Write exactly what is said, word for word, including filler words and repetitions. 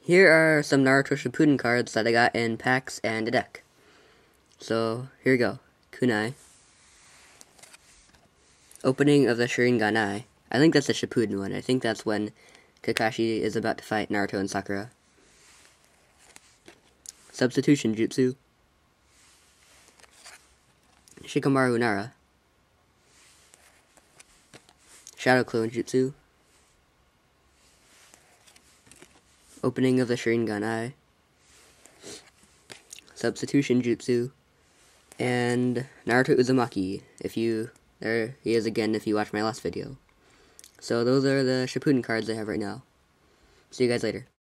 Here are some Naruto Shippuden cards that I got in packs and a deck. So, here we go. Kunai. Opening of the Sharinganai. I think that's the Shippuden one. I think that's when Kakashi is about to fight Naruto and Sakura. Substitution Jutsu. Shikamaru Nara. Shadow Clone Jutsu. Opening of the Sharinganai. Substitution Jutsu. And Naruto Uzumaki. If you... There he is again if you watch my last video. So those are the Shippuden cards I have right now. See you guys later.